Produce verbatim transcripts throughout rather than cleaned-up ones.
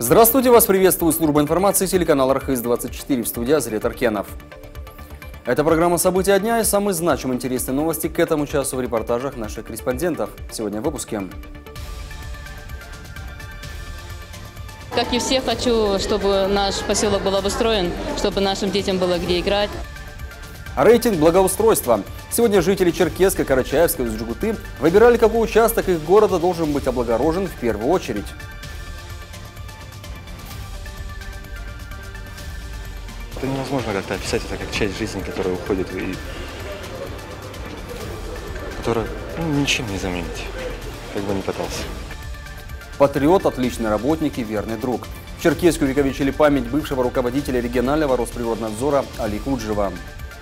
Здравствуйте, вас приветствует служба информации телеканала Архыз двадцать четыре, в студии Азрет Аркенов. Это программа «События дня» и самые значимые интересные новости к этому часу в репортажах наших корреспондентов. Сегодня в выпуске. Как и все, хочу, чтобы наш поселок был обустроен, чтобы нашим детям было где играть. Рейтинг благоустройства. Сегодня жители Черкесска, Карачаевска и Усть-Джегуты выбирали, какой участок их города должен быть облагорожен в первую очередь. Это невозможно как-то описать, это как часть жизни, которая уходит и которая ну, ничем не заменить, как бы ни пытался. Патриот, отличный работник и верный друг. В Черкесске увековечили память бывшего руководителя регионального Росприроднадзора Али Куджева.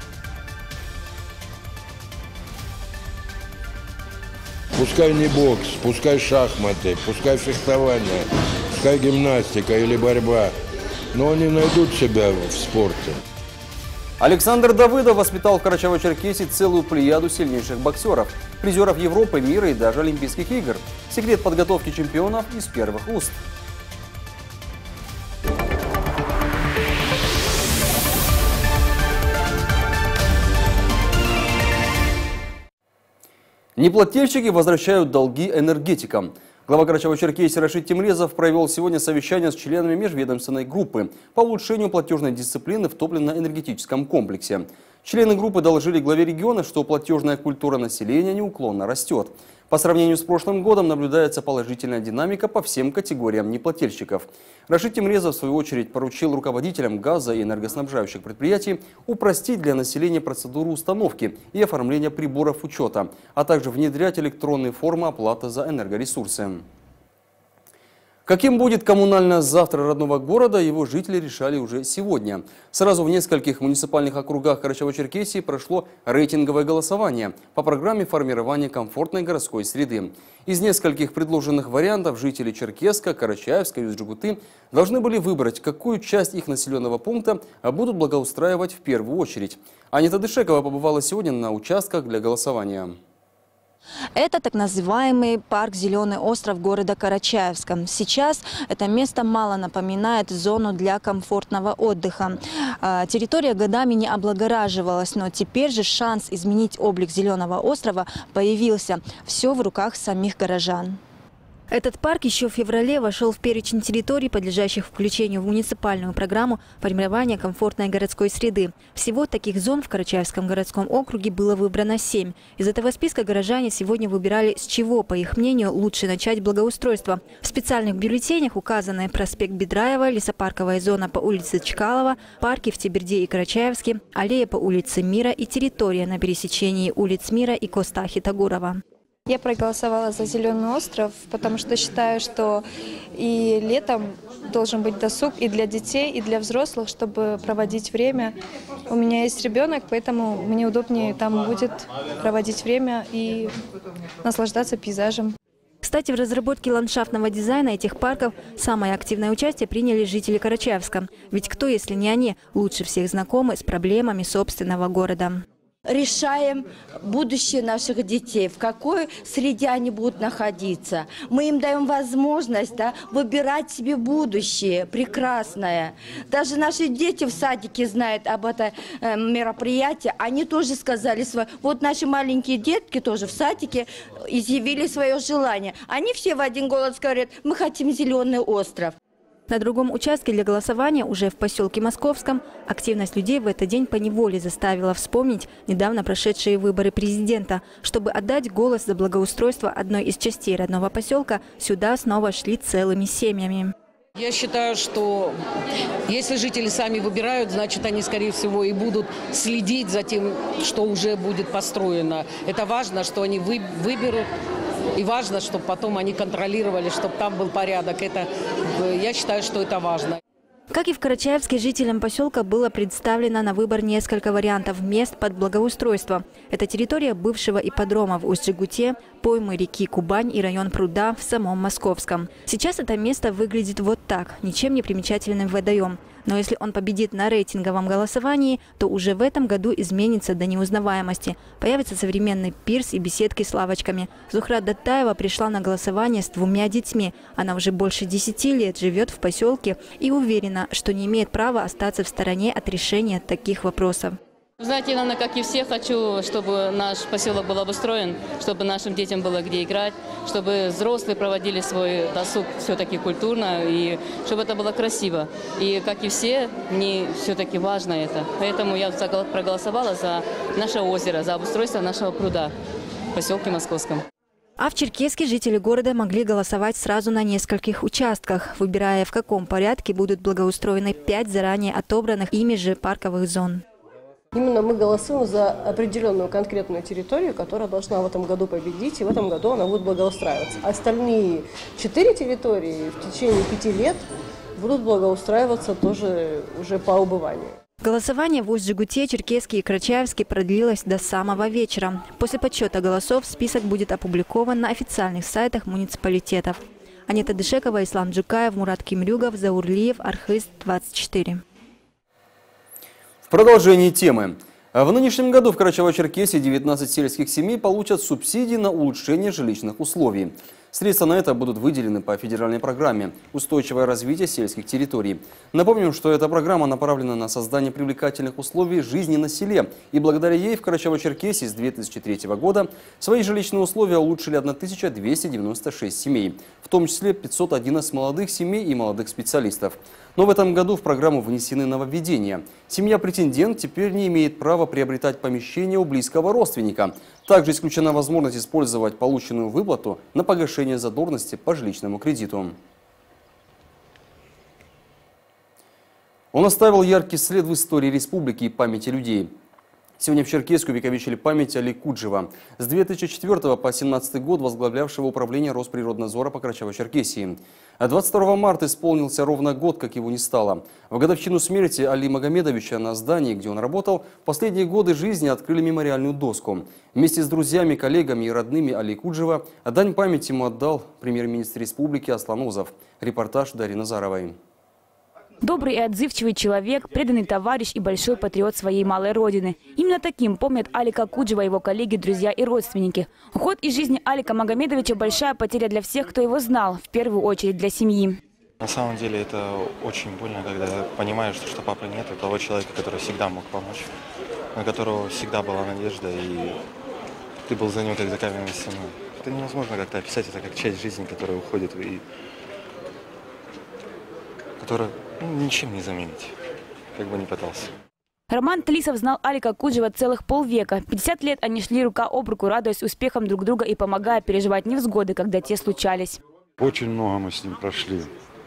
Пускай не бокс, пускай шахматы, пускай фехтование, пускай гимнастика или борьба, но они найдут себя в спорте. Александр Давыдов воспитал в Карачаево-Черкесии целую плеяду сильнейших боксеров, призеров Европы, мира и даже Олимпийских игр. Секрет подготовки чемпионов из первых уст. Неплательщики возвращают долги энергетикам. Глава Карачаево-Черкесии Рашид Темрезов провел сегодня совещание с членами межведомственной группы по улучшению платежной дисциплины в топливно-энергетическом комплексе. Члены группы доложили главе региона, что платежная культура населения неуклонно растет. По сравнению с прошлым годом наблюдается положительная динамика по всем категориям неплательщиков. Рашид Темрезов, в свою очередь, поручил руководителям газа и энергоснабжающих предприятий упростить для населения процедуру установки и оформления приборов учета, а также внедрять электронные формы оплаты за энергоресурсы. Каким будет коммунальное завтра родного города, его жители решали уже сегодня. Сразу в нескольких муниципальных округах Карачаево-Черкесии прошло рейтинговое голосование по программе формирования комфортной городской среды. Из нескольких предложенных вариантов жители Черкесска, Карачаевска и Усть-Джегуты должны были выбрать, какую часть их населенного пункта будут благоустраивать в первую очередь. Анита Дышекова побывала сегодня на участках для голосования. Это так называемый парк «Зеленый остров» города Карачаевска. Сейчас это место мало напоминает зону для комфортного отдыха. Территория годами не облагораживалась, но теперь же шанс изменить облик «Зеленого острова» появился. Все в руках самих горожан. Этот парк еще в феврале вошел в перечень территорий, подлежащих включению в муниципальную программу формирования комфортной городской среды. Всего таких зон в Карачаевском городском округе было выбрано семь. Из этого списка горожане сегодня выбирали, с чего, по их мнению, лучше начать благоустройство. В специальных бюллетенях указаны проспект Бедраева, лесопарковая зона по улице Чкалова, парки в Теберде и Карачаевске, аллея по улице Мира и территория на пересечении улиц Мира и Костахи-Тагурова. Я проголосовала за «Зеленый остров», потому что считаю, что и летом должен быть досуг и для детей, и для взрослых, чтобы проводить время. У меня есть ребенок, поэтому мне удобнее там будет проводить время и наслаждаться пейзажем. Кстати, в разработке ландшафтного дизайна этих парков самое активное участие приняли жители Карачаевска. Ведь кто, если не они, лучше всех знакомы с проблемами собственного города. Решаем будущее наших детей, в какой среде они будут находиться. Мы им даем возможность, да, выбирать себе будущее прекрасное. Даже наши дети в садике знают об этом э, мероприятии. Они тоже сказали свое. Вот наши маленькие детки тоже в садике изъявили свое желание. Они все в один голос говорят: мы хотим «Зеленый остров». На другом участке для голосования, уже в поселке Московском, активность людей в этот день поневоле заставила вспомнить недавно прошедшие выборы президента. Чтобы отдать голос за благоустройство одной из частей родного поселка, сюда снова шли целыми семьями. Я считаю, что если жители сами выбирают, значит, они, скорее всего, и будут следить за тем, что уже будет построено. Это важно, что они вы, выберут. И важно, чтобы потом они контролировали, чтобы там был порядок. Это, я считаю, что это важно. Как и в Карачаевске, жителям поселка было представлено на выбор несколько вариантов мест под благоустройство. Это территория бывшего ипподрома в Усть-Джегуте, поймы реки Кубань и район пруда в самом Московском. Сейчас это место выглядит вот так, ничем не примечательный водоем. Но если он победит на рейтинговом голосовании, то уже в этом году изменится до неузнаваемости. Появится современный пирс и беседки с лавочками. Зухра Даттаева пришла на голосование с двумя детьми. Она уже больше десяти лет живет в поселке и уверена, что не имеет права остаться в стороне от решения таких вопросов. Знаете, наверное, как и все, хочу, чтобы наш поселок был обустроен, чтобы нашим детям было где играть, чтобы взрослые проводили свой досуг все-таки культурно, и чтобы это было красиво. И, как и все, мне все-таки важно это. Поэтому я проголосовала за наше озеро, за обустройство нашего пруда в поселке Московском. А в Черкесске жители города могли голосовать сразу на нескольких участках, выбирая, в каком порядке будут благоустроены пять заранее отобранных ими же парковых зон. Именно мы голосуем за определенную конкретную территорию, которая должна в этом году победить, и в этом году она будет благоустраиваться. Остальные четыре территории в течение пяти лет будут благоустраиваться тоже уже по убыванию. Голосование в Усть-Жигуте, Черкесске и Карачаевске продлилось до самого вечера. После подсчета голосов список будет опубликован на официальных сайтах муниципалитетов. Анета Дышекова, Ислам Джукаев, Мурат Кимрюгов, Заурлиев, Архыз, двадцать четыре. В продолжении темы. В нынешнем году в Карачаево-Черкесии девятнадцать сельских семей получат субсидии на улучшение жилищных условий. Средства на это будут выделены по федеральной программе «Устойчивое развитие сельских территорий». Напомним, что эта программа направлена на создание привлекательных условий жизни на селе. И благодаря ей в Карачаево-Черкесии с две тысячи третьего года свои жилищные условия улучшили тысяча двести девяносто шесть семей, в том числе пятьсот одиннадцать молодых семей и молодых специалистов. Но в этом году в программу внесены нововведения. Семья-претендент теперь не имеет права приобретать помещение у близкого родственника. Также исключена возможность использовать полученную выплату на погашение задолженности по жилищному кредиту. Он оставил яркий след в истории республики и памяти людей. Сегодня в Черкесске увековечили память Али Куджева, с две тысячи четвёртого по две тысячи семнадцатый год возглавлявшего управление Росприроднадзора по Карачаево-Черкесии. А двадцать второго марта исполнился ровно год, как его не стало. В годовщину смерти Али Магомедовича на здании, где он работал, в последние годы жизни открыли мемориальную доску. Вместе с друзьями, коллегами и родными Али Куджева дань памяти ему отдал премьер-министр республики Аслан Узов. Репортаж Дарьи Назаровой. Добрый и отзывчивый человек, преданный товарищ и большой патриот своей малой родины. Именно таким помнят Алика Куджева, его коллеги, друзья и родственники. Уход из жизни Алика Магомедовича – большая потеря для всех, кто его знал, в первую очередь для семьи. На самом деле это очень больно, когда понимаешь, что, что папы нет, того человека, который всегда мог помочь, на которого всегда была надежда, и ты был за ним как за каменной стеной. Это невозможно как-то описать, это как часть жизни, которая уходит, и которая ну, ничем не заменить, как бы ни пытался. Роман Тлисов знал Алика Куджева целых полвека. пятьдесят лет они шли рука об руку, радуясь успехам друг друга и помогая переживать невзгоды, когда те случались. Очень много мы с ним прошли.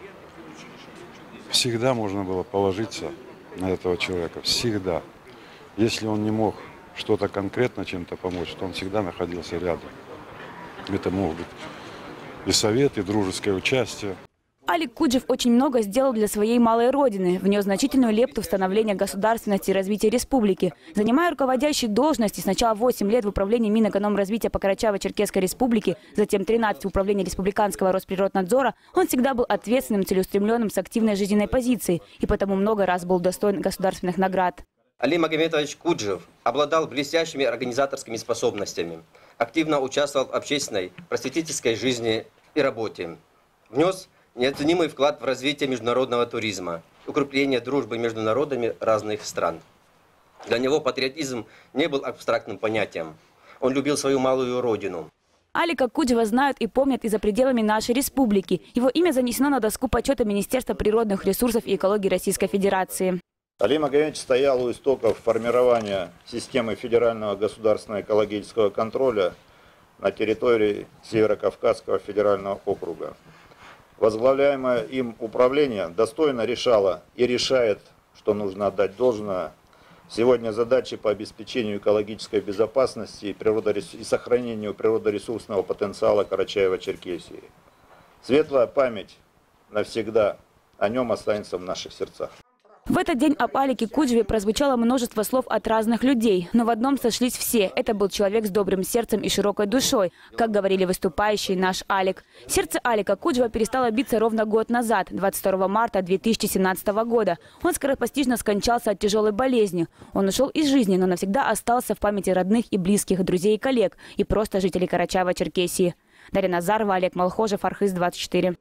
Всегда можно было положиться на этого человека. Всегда. Если он не мог что-то конкретно чем-то помочь, то он всегда находился рядом. Это мог быть и совет, и дружеское участие. Алик Куджев очень много сделал для своей малой родины, внес значительную лепту в становление государственности и развития республики. Занимая руководящие должности, сначала восемь лет в управлении Минэкономразвития по Карачаево-Черкесской республике, затем тринадцать в управлении Республиканского Росприроднадзора, он всегда был ответственным, целеустремленным, с активной жизненной позицией и потому много раз был достоин государственных наград. Али Магомедович Куджев обладал блестящими организаторскими способностями, активно участвовал в общественной, просветительской жизни и работе, внес неоценимый вклад в развитие международного туризма, укрепление дружбы между народами разных стран. Для него патриотизм не был абстрактным понятием. Он любил свою малую родину. Алика Куджева знают и помнят и за пределами нашей республики. Его имя занесено на доску почета Министерства природных ресурсов и экологии Российской Федерации. Али Магомедович стоял у истоков формирования системы федерального государственного экологического контроля на территории Северо-Кавказского федерального округа. Возглавляемое им управление достойно решало и решает, что нужно отдать должное, сегодня задачи по обеспечению экологической безопасности и, природорес... и сохранению природоресурсного потенциала Карачаево-Черкесии. Светлая память навсегда о нем останется в наших сердцах. В этот день об Алике Куджеве прозвучало множество слов от разных людей. Но в одном сошлись все. Это был человек с добрым сердцем и широкой душой, как говорили выступающие наш Алик. Сердце Алика Куджева перестало биться ровно год назад, двадцать второго марта две тысячи семнадцатого года. Он скоропостижно скончался от тяжелой болезни. Он ушел из жизни, но навсегда остался в памяти родных и близких, друзей и коллег, и просто жителей Карачаева-Черкесии. Дарья Назарова, Олег Малхожев, Архыз двадцать четыре.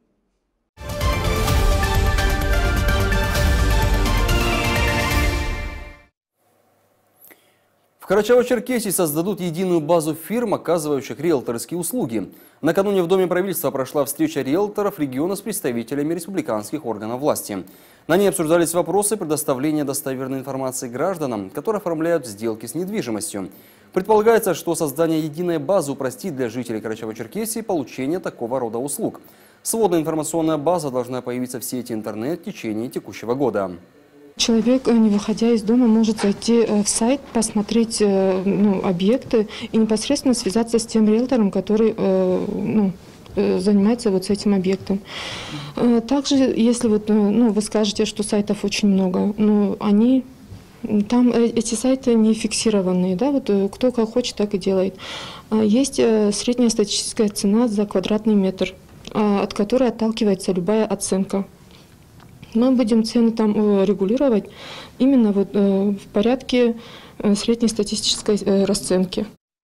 В Карачаево-Черкесии создадут единую базу фирм, оказывающих риэлторские услуги. Накануне в Доме правительства прошла встреча риэлторов региона с представителями республиканских органов власти. На ней обсуждались вопросы предоставления достоверной информации гражданам, которые оформляют сделки с недвижимостью. Предполагается, что создание единой базы упростит для жителей Карачаево-Черкесии получение такого рода услуг. Сводная информационная база должна появиться в сети интернет в течение текущего года. Человек, не выходя из дома, может зайти в сайт, посмотреть ну, объекты и непосредственно связаться с тем риэлтором, который ну, занимается вот с этим объектом. Также, если вот, ну, вы скажете, что сайтов очень много, но они, там эти сайты не фиксированные, да, вот кто как хочет, так и делает. Есть средняя статистическая цена за квадратный метр, от которой отталкивается любая оценка. Мы будем цены там регулировать именно вот в порядке средней статистической расценки.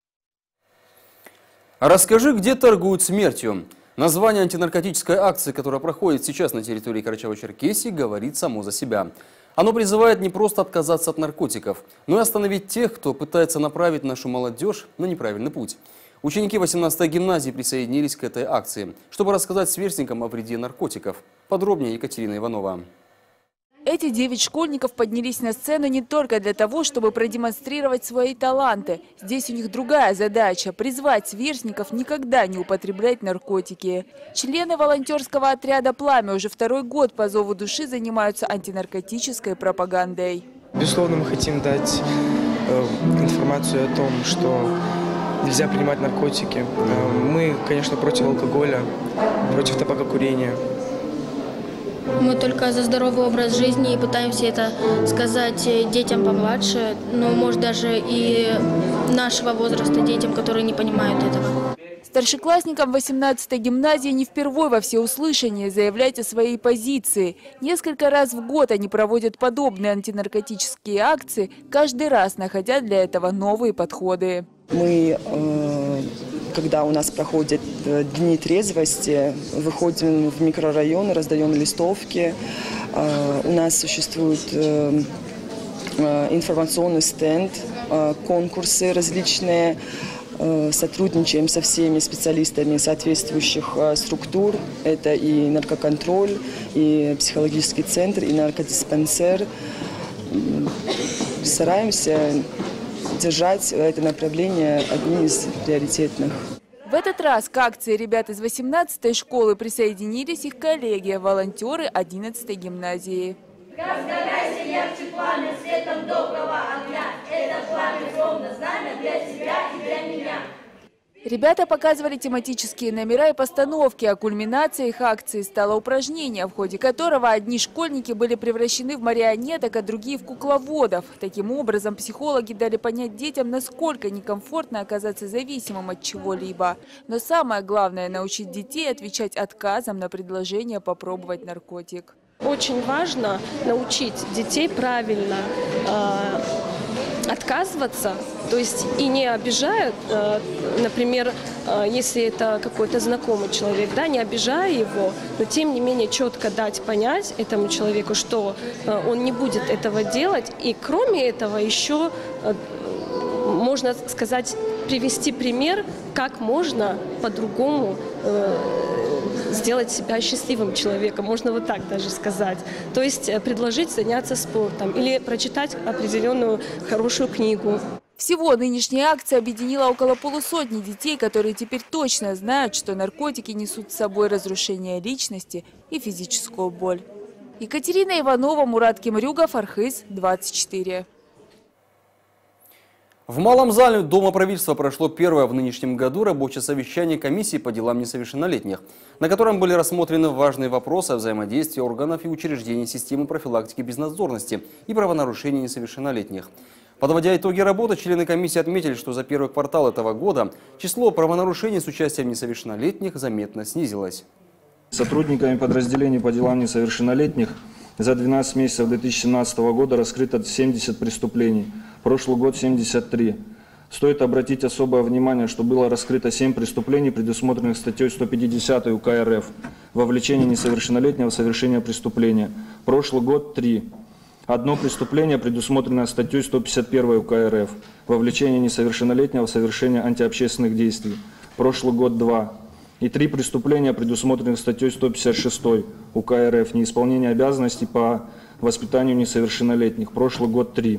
Расскажи, где торгуют смертью. Название антинаркотической акции, которая проходит сейчас на территории Карачаево-Черкесии, говорит само за себя. Оно призывает не просто отказаться от наркотиков, но и остановить тех, кто пытается направить нашу молодежь на неправильный путь. Ученики восемнадцатой гимназии присоединились к этой акции, чтобы рассказать сверстникам о вреде наркотиков. Подробнее Екатерина Иванова. Эти девять школьников поднялись на сцену не только для того, чтобы продемонстрировать свои таланты. Здесь у них другая задача – призвать сверстников никогда не употреблять наркотики. Члены волонтерского отряда «Пламя» уже второй год по зову души занимаются антинаркотической пропагандой. Безусловно, мы хотим дать э, информацию о том, что нельзя принимать наркотики. Мы, конечно, против алкоголя, против табакокурения. Мы только за здоровый образ жизни и пытаемся это сказать детям помладше, но, может, даже и нашего возраста детям, которые не понимают этого. Старшеклассникам восемнадцатой гимназии не впервой во всеуслышание заявлять о своей позиции. Несколько раз в год они проводят подобные антинаркотические акции, каждый раз находя для этого новые подходы. Мы, когда у нас проходят дни трезвости, выходим в микрорайоны, раздаем листовки. У нас существует информационный стенд, конкурсы различные. Сотрудничаем со всеми специалистами соответствующих структур. Это и наркоконтроль, и психологический центр, и наркодиспансер. Стараемся держать это направление одним из приоритетных. В этот раз к акции ребят из восемнадцатой школы присоединились их коллеги, волонтеры одиннадцатой гимназии. Разгорайся ярче пламя светом доброго огня. Это пламя словно знамя для тебя и для меня. Ребята показывали тематические номера и постановки, а кульминацией их акции стало упражнение, в ходе которого одни школьники были превращены в марионеток, а другие в кукловодов. Таким образом, психологи дали понять детям, насколько некомфортно оказаться зависимым от чего-либо. Но самое главное – научить детей отвечать отказом на предложение попробовать наркотик. Очень важно научить детей правильно э, отказываться, то есть и не обижая, э, например, э, если это какой-то знакомый человек, да, не обижая его, но тем не менее четко дать понять этому человеку, что э, он не будет этого делать, и кроме этого еще э, можно сказать, привести пример, как можно по-другому э, сделать себя счастливым человеком, можно вот так даже сказать. То есть предложить заняться спортом или прочитать определенную хорошую книгу. Всего нынешняя акция объединила около полусотни детей, которые теперь точно знают, что наркотики несут с собой разрушение личности и физическую боль. Екатерина Иванова, Мурат Кемрюгов, Архыз двадцать четыре. В Малом зале Дома правительства прошло первое в нынешнем году рабочее совещание комиссии по делам несовершеннолетних, на котором были рассмотрены важные вопросы о взаимодействии органов и учреждений системы профилактики безнадзорности и правонарушений несовершеннолетних. Подводя итоги работы, члены комиссии отметили, что за первый квартал этого года число правонарушений с участием несовершеннолетних заметно снизилось. Сотрудниками подразделений по делам несовершеннолетних за двенадцать месяцев две тысячи семнадцатого года раскрыто семьдесят преступлений, прошлый год семьдесят три. Стоит обратить особое внимание, что было раскрыто семь преступлений, предусмотренных статьей сто пятьдесят УК РФ, вовлечение несовершеннолетнего в совершение преступления, прошлый год три. Одно преступление, предусмотренное статьей сто пятьдесят один УК РФ, вовлечение несовершеннолетнего в совершение антиобщественных действий, прошлый год два. И три преступления, предусмотренных статьей сто пятьдесят шесть УК РФ, неисполнение обязанностей по воспитанию несовершеннолетних, прошлый год три.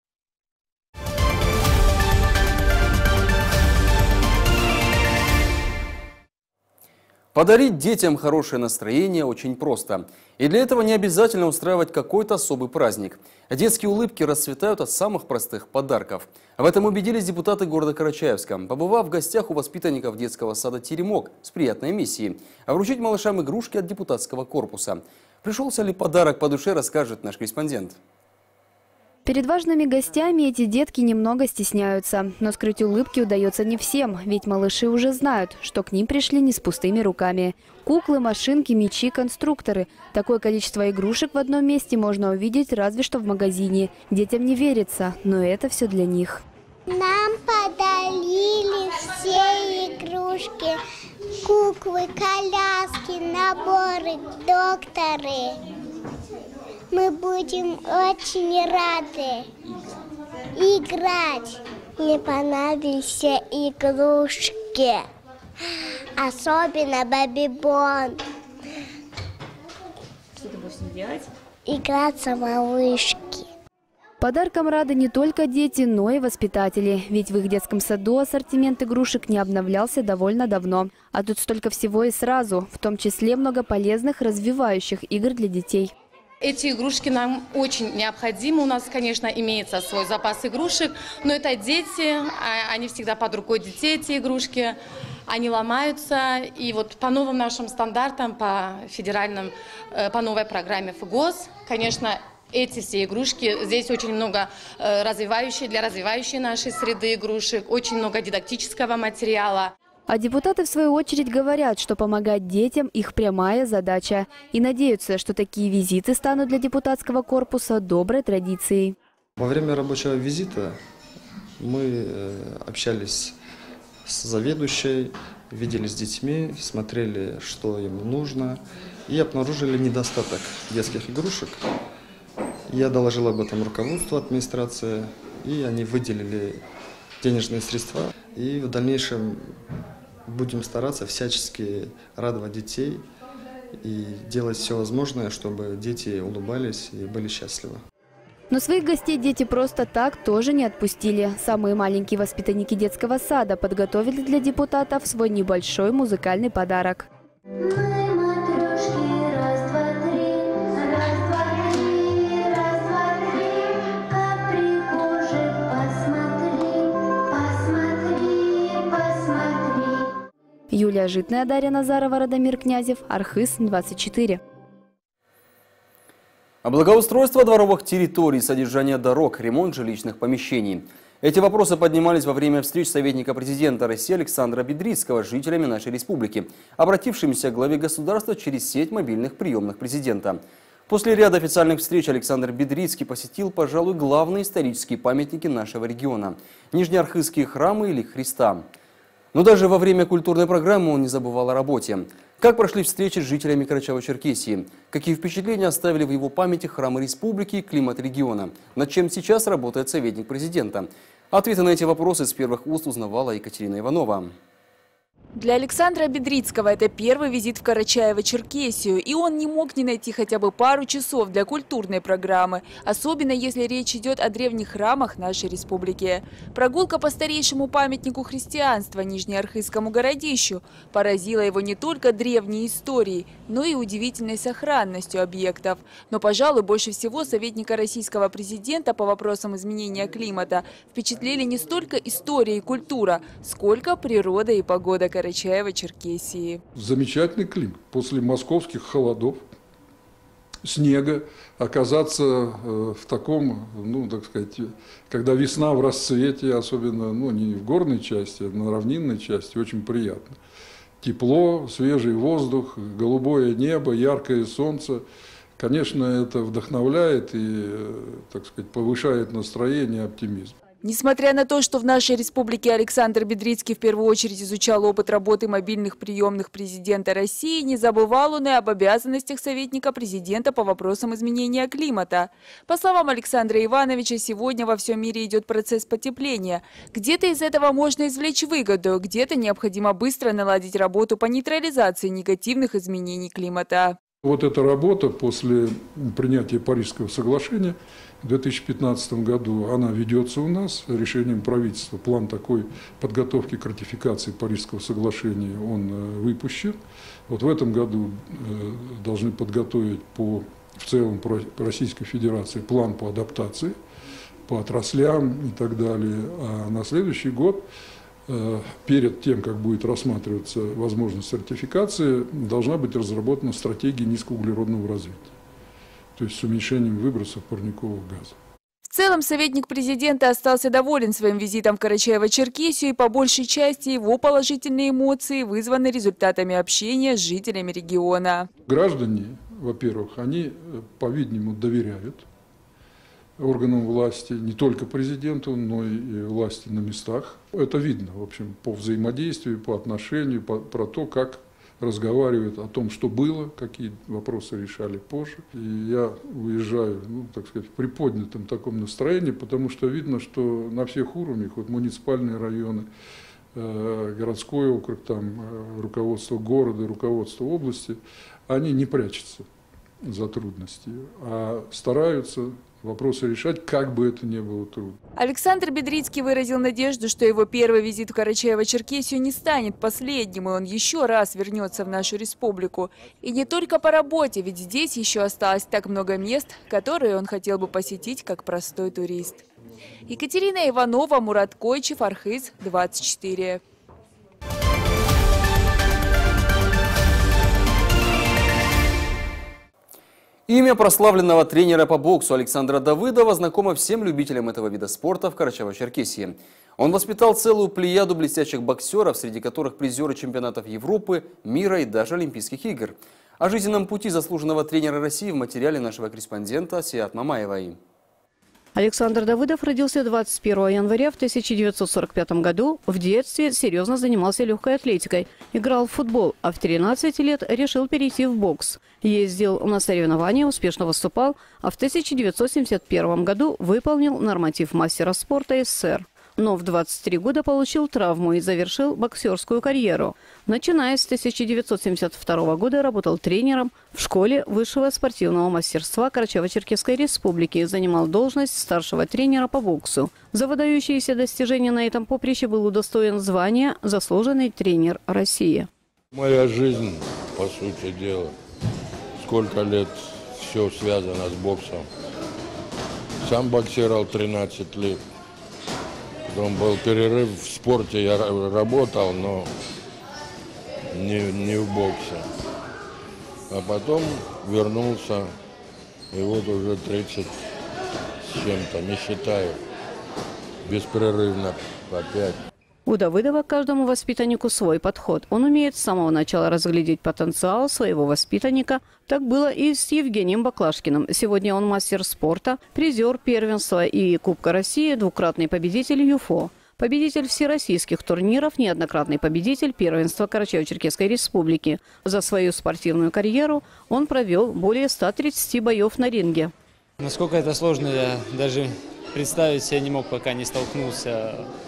Подарить детям хорошее настроение очень просто. И для этого не обязательно устраивать какой-то особый праздник. Детские улыбки расцветают от самых простых подарков. В этом убедились депутаты города Карачаевска, побывав в гостях у воспитанников детского сада «Теремок» с приятной миссией – вручить малышам игрушки от депутатского корпуса. Пришелся ли подарок по душе, расскажет наш корреспондент. Перед важными гостями эти детки немного стесняются. Но скрыть улыбки удается не всем, ведь малыши уже знают, что к ним пришли не с пустыми руками. Куклы, машинки, мячи, конструкторы. Такое количество игрушек в одном месте можно увидеть разве что в магазине. Детям не верится, но это все для них. Нам подарили все игрушки, куклы, коляски, наборы, докторы. Мы будем очень рады играть. Мне понравились все игрушки, особенно Бэби-Бон. Что ты будешь делать? Играться в малышки. Подарком рады не только дети, но и воспитатели. Ведь в их детском саду ассортимент игрушек не обновлялся довольно давно. А тут столько всего и сразу, в том числе много полезных, развивающих игр для детей. Эти игрушки нам очень необходимы. У нас, конечно, имеется свой запас игрушек, но это дети, они всегда под рукой детей, эти игрушки. Они ломаются. И вот по новым нашим стандартам, по федеральным, по новой программе ФГОС, конечно, эти все игрушки, здесь очень много развивающей, для развивающей нашей среды игрушек, очень много дидактического материала. А депутаты, в свою очередь, говорят, что помогать детям – их прямая задача. И надеются, что такие визиты станут для депутатского корпуса доброй традицией. Во время рабочего визита мы общались с заведующей, видели с детьми, смотрели, что им нужно, и обнаружили недостаток детских игрушек. Я доложил об этом руководству администрации, и они выделили денежные средства. И в дальнейшем будем стараться всячески радовать детей и делать все возможное, чтобы дети улыбались и были счастливы. Но своих гостей дети просто так тоже не отпустили. Самые маленькие воспитанники детского сада подготовили для депутатов свой небольшой музыкальный подарок. Юлия Житная, Дарья Назарова, Радомир Князев, Архыз двадцать четыре. А благоустройство дворовых территорий, содержание дорог, ремонт жилищных помещений. Эти вопросы поднимались во время встреч советника президента России Александра Бедрицкого с жителями нашей республики, обратившимися к главе государства через сеть мобильных приемных президента. После ряда официальных встреч Александр Бедрицкий посетил, пожалуй, главные исторические памятники нашего региона – Нижнеархызские храмы или Христа. Но даже во время культурной программы он не забывал о работе. Как прошли встречи с жителями Карачаево-Черкесии? Какие впечатления оставили в его памяти храмы республики и климат региона? Над чем сейчас работает советник президента? Ответы на эти вопросы с первых уст узнавала Екатерина Иванова. Для Александра Бедрицкого это первый визит в Карачаево-Черкесию, и он не мог не найти хотя бы пару часов для культурной программы, особенно если речь идет о древних храмах нашей республики. Прогулка по старейшему памятнику христианства Нижнеархызскому городищу поразила его не только древней историей, но и удивительной сохранностью объектов. Но, пожалуй, больше всего советника российского президента по вопросам изменения климата впечатлили не столько история и культура, сколько природа и погода Карачаево-Черкесии. Замечательный климат. После московских холодов, снега, оказаться в таком, ну, так сказать, когда весна в расцвете, особенно, ну, не в горной части, а на равнинной части, очень приятно. Тепло, свежий воздух, голубое небо, яркое солнце. Конечно, это вдохновляет и, так сказать, повышает настроение и оптимизм. Несмотря на то, что в нашей республике Александр Бедрицкий в первую очередь изучал опыт работы мобильных приемных президента России, не забывал он и об обязанностях советника президента по вопросам изменения климата. По словам Александра Ивановича, сегодня во всем мире идет процесс потепления. Где-то из этого можно извлечь выгоду, где-то необходимо быстро наладить работу по нейтрализации негативных изменений климата. Вот эта работа после принятия Парижского соглашения в две тысячи пятнадцатом году, она ведется у нас решением правительства. План такой подготовки к ратификации Парижского соглашения, он выпущен. Вот в этом году должны подготовить по, в целом по Российской Федерации план по адаптации, по отраслям и так далее. А на следующий год, перед тем, как будет рассматриваться возможность ратификации, должна быть разработана стратегия низкоуглеродного развития, то есть с уменьшением выбросов парникового газа. В целом, советник президента остался доволен своим визитом в Карачаево-Черкесию, и по большей части его положительные эмоции вызваны результатами общения с жителями региона. Граждане, во-первых, они, по-видимому, доверяют органам власти, не только президенту, но и власти на местах. Это видно, в общем, по взаимодействию, по отношению, по, про то, как разговаривают о том, что было, какие вопросы решали позже. И я уезжаю, ну, так сказать, в приподнятом таком настроении, потому что видно, что на всех уровнях, вот муниципальные районы, э, городской округ, там, э, руководство города, руководство области, они не прячутся за трудности, а стараются вопросы решать, как бы это ни было трудно. Александр Бедрицкий выразил надежду, что его первый визит в Карачаево-Черкесию не станет последним, и он еще раз вернется в нашу республику. И не только по работе, ведь здесь еще осталось так много мест, которые он хотел бы посетить как простой турист. Екатерина Иванова, Мурат Койчев, Архыз, двадцать четыре. Имя прославленного тренера по боксу Александра Давыдова знакомо всем любителям этого вида спорта в Карачаево-Черкесии. Он воспитал целую плеяду блестящих боксеров, среди которых призеры чемпионатов Европы, мира и даже Олимпийских игр. О жизненном пути заслуженного тренера России в материале нашего корреспондента Сиат Мамаевой. Александр Давыдов родился двадцать первого января в тысяча девятьсот сорок пятом году. В детстве серьезно занимался легкой атлетикой, играл в футбол, а в тринадцать лет решил перейти в бокс. Ездил на соревнования, успешно выступал, а в тысяча девятьсот семьдесят первом году выполнил норматив мастера спорта СССР. Но в двадцать три года получил травму и завершил боксерскую карьеру. Начиная с тысяча девятьсот семьдесят второго года работал тренером в школе высшего спортивного мастерства Карачаево-Черкесской республики. Занимал должность старшего тренера по боксу. За выдающиеся достижения на этом поприще был удостоен звания «Заслуженный тренер России». Моя жизнь, по сути дела, сколько лет все связано с боксом. Сам боксировал тринадцать лет. Потом был перерыв в спорте, я работал, но не, не в боксе. А потом вернулся, и вот уже тридцать с чем-то, не считаю, беспрерывно по пять. У Давыдова к каждому воспитаннику свой подход. Он умеет с самого начала разглядеть потенциал своего воспитанника. Так было и с Евгением Баклашкиным. Сегодня он мастер спорта, призер первенства и Кубка России, двукратный победитель ЮФО. Победитель всероссийских турниров, неоднократный победитель первенства Карачаево-Черкесской республики. За свою спортивную карьеру он провел более ста тридцати боев на ринге. Насколько это сложно, я даже представить себе не мог, пока не столкнулся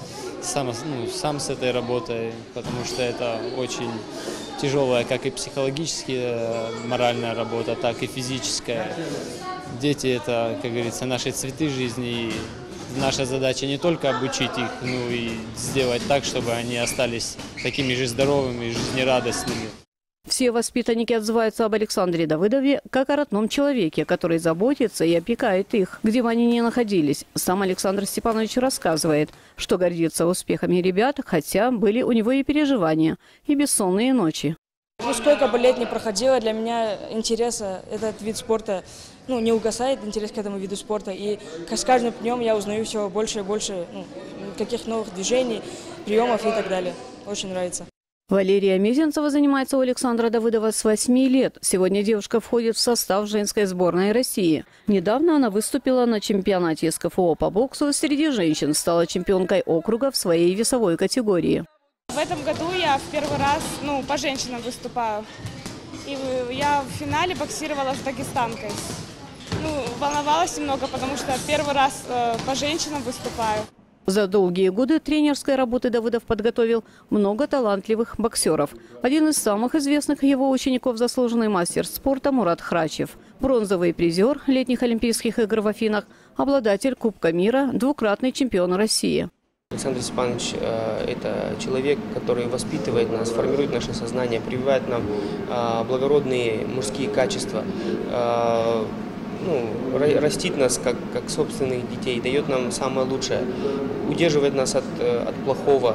сам, ну, сам с этой работой, потому что это очень тяжелая, как и психологически моральная работа, так и физическая. Дети – это, как говорится, наши цветы жизни, и наша задача не только обучить их, но и сделать так, чтобы они остались такими же здоровыми и жизнерадостными. Все воспитанники отзываются об Александре Давыдове как о родном человеке, который заботится и опекает их, где бы они ни находились. Сам Александр Степанович рассказывает, что гордится успехами ребят, хотя были у него и переживания, и бессонные ночи. Ну, сколько бы лет не проходило, для меня интереса этот вид спорта ну, не угасает, интерес к этому виду спорта. И с каждым днем я узнаю все больше и больше, ну, каких новых движений, приемов и так далее. Очень нравится. Валерия Мезенцева занимается у Александра Давыдова с восьми лет. Сегодня девушка входит в состав женской сборной России. Недавно она выступила на чемпионате эс ка эф о по боксу среди женщин, стала чемпионкой округа в своей весовой категории. В этом году я в первый раз ну, по женщинам выступаю. И я в финале боксировала с дагестанкой. Ну, волновалась немного, потому что первый раз э, по женщинам выступаю. За долгие годы тренерской работы Давыдов подготовил много талантливых боксеров. Один из самых известных его учеников – заслуженный мастер спорта Мурат Храчев. Бронзовый призер летних Олимпийских игр в Афинах, обладатель Кубка мира, двукратный чемпион России. Александр Степанович э, – это человек, который воспитывает нас, формирует наше сознание, прививает нам э, благородные мужские качества. Э, Ну, растит нас как, как собственных детей, дает нам самое лучшее, удерживает нас от, от плохого,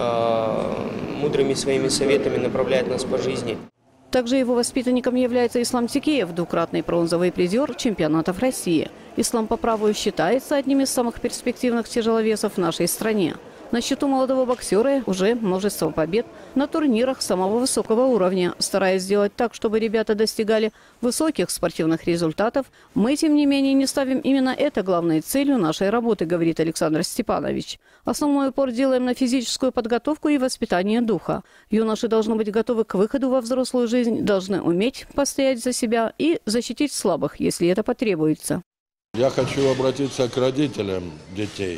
э, мудрыми своими советами направляет нас по жизни. Также его воспитанником является Ислам Текеев, двукратный бронзовый призер чемпионатов России. Ислам по праву считается одним из самых перспективных тяжеловесов в нашей стране. На счету молодого боксера уже множество побед на турнирах самого высокого уровня. Стараясь сделать так, чтобы ребята достигали высоких спортивных результатов, мы, тем не менее, не ставим именно это главной целью нашей работы, говорит Александр Степанович. Основной упор делаем на физическую подготовку и воспитание духа. Юноши должны быть готовы к выходу во взрослую жизнь, должны уметь постоять за себя и защитить слабых, если это потребуется. Я хочу обратиться к родителям детей.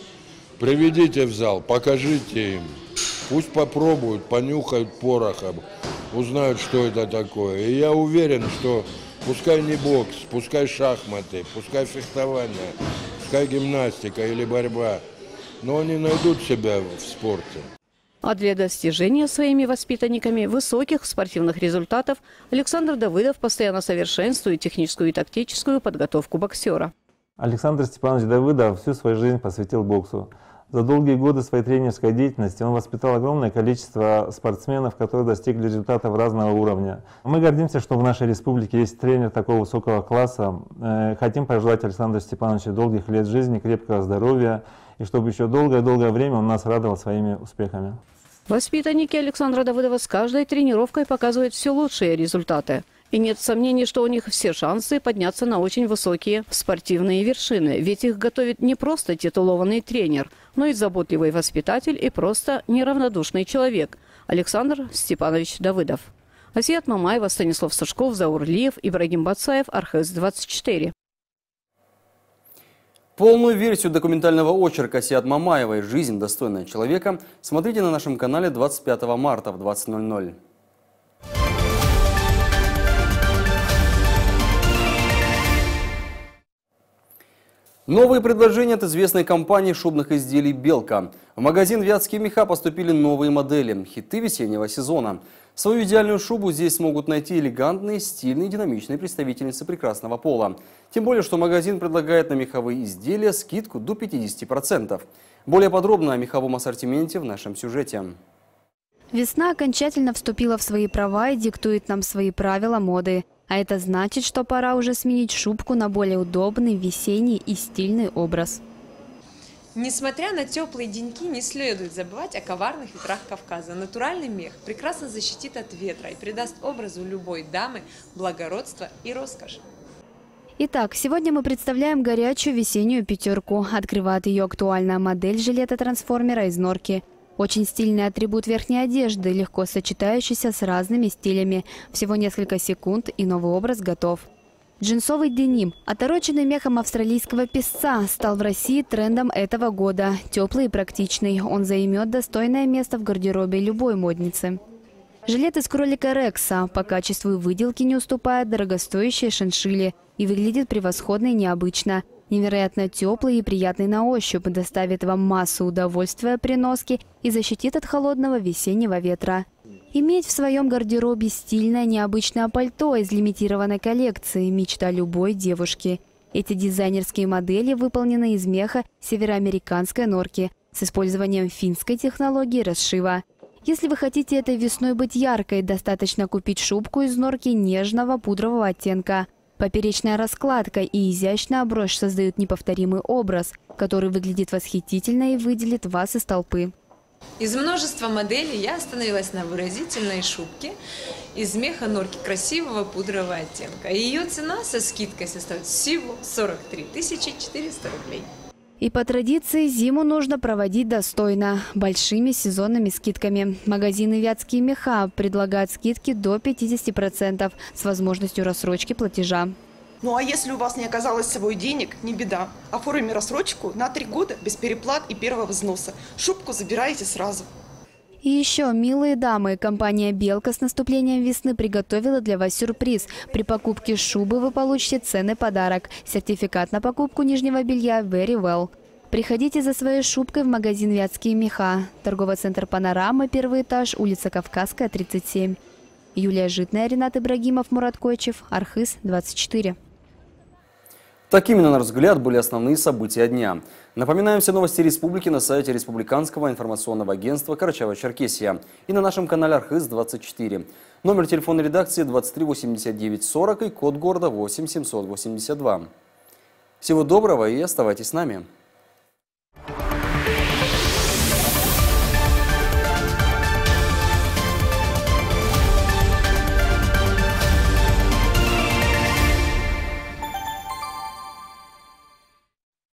Приведите в зал, покажите им. Пусть попробуют, понюхают порохом, узнают, что это такое. И я уверен, что пускай не бокс, пускай шахматы, пускай фехтование, пускай гимнастика или борьба, но они найдут себя в спорте. А для достижения своими воспитанниками высоких спортивных результатов Александр Давыдов постоянно совершенствует техническую и тактическую подготовку боксера. Александр Степанович Давыдов всю свою жизнь посвятил боксу. За долгие годы своей тренерской деятельности он воспитал огромное количество спортсменов, которые достигли результатов разного уровня. Мы гордимся, что в нашей республике есть тренер такого высокого класса. Хотим пожелать Александру Степановичу долгих лет жизни, крепкого здоровья, и чтобы еще долгое-долгое время он нас радовал своими успехами. Воспитанники Александра Давыдова с каждой тренировкой показывают все лучшие результаты. И нет сомнений, что у них все шансы подняться на очень высокие спортивные вершины. Ведь их готовит не просто титулованный тренер, но и заботливый воспитатель и просто неравнодушный человек – Александр Степанович Давыдов. Асият Мамаева, Станислав Сушков, Заур Лиев, Ибрагим Бацаев, Архэс двадцать четыре. Полную версию документального очерка Асият Мамаевой «Жизнь, достойная человека» смотрите на нашем канале двадцать пятого марта в двадцать ноль ноль. Новые предложения от известной компании шубных изделий «Белка». В магазин «Вятские меха» поступили новые модели – хиты весеннего сезона. Свою идеальную шубу здесь смогут найти элегантные, стильные, динамичные представительницы прекрасного пола. Тем более, что магазин предлагает на меховые изделия скидку до пятидесяти процентов. Более подробно о меховом ассортименте в нашем сюжете. Весна окончательно вступила в свои права и диктует нам свои правила моды. А это значит, что пора уже сменить шубку на более удобный, весенний и стильный образ. Несмотря на теплые деньки, не следует забывать о коварных ветрах Кавказа. Натуральный мех прекрасно защитит от ветра и придаст образу любой дамы благородство и роскошь. Итак, сегодня мы представляем горячую весеннюю пятерку. Открывает ее актуальная модель жилета-трансформера из норки. Очень стильный атрибут верхней одежды, легко сочетающийся с разными стилями. Всего несколько секунд, и новый образ готов. Джинсовый деним, отороченный мехом австралийского песца, стал в России трендом этого года. Теплый и практичный. Он займет достойное место в гардеробе любой модницы. Жилет из кролика Рекса по качеству и выделке не уступает дорогостоящей шиншилле и выглядит превосходно и необычно. Невероятно теплый и приятный на ощупь, доставит вам массу удовольствия при носке и защитит от холодного весеннего ветра. Иметь в своем гардеробе стильное необычное пальто из лимитированной коллекции – мечта любой девушки. Эти дизайнерские модели выполнены из меха североамериканской норки с использованием финской технологии расшива. Если вы хотите этой весной быть яркой, достаточно купить шубку из норки нежного пудрового оттенка. Поперечная раскладка и изящная брошь создают неповторимый образ, который выглядит восхитительно и выделит вас из толпы. Из множества моделей я остановилась на выразительной шубке из меха норки красивого пудрового оттенка. Ее цена со скидкой составит всего сорок три тысячи четыреста рублей. И по традиции зиму нужно проводить достойно, большими сезонными скидками. Магазины «Вятские меха» предлагают скидки до пятидесяти процентов с возможностью рассрочки платежа. Ну а если у вас не оказалось с собой денег, не беда. Оформим рассрочку на три года без переплат и первого взноса. Шубку забираете сразу. И еще, милые дамы, компания «Белка» с наступлением весны приготовила для вас сюрприз. При покупке шубы вы получите ценный подарок – сертификат на покупку нижнего белья «Very Well». Приходите за своей шубкой в магазин «Вятские меха». Торговый центр «Панорама», первый этаж, улица Кавказская, тридцать семь. Юлия Житная, Ренат Ибрагимов, Мурат Койчев, Архыз, двадцать четыре. Такими, на наш взгляд, были основные события дня. Напоминаем, все новости республики на сайте Республиканского информационного агентства «Карачаево-Черкесия» и на нашем канале Архыз двадцать четыре. Номер телефона редакции двадцать три восемьдесят девять сорок и код города восемь семьсот восемьдесят два. Всего доброго и оставайтесь с нами.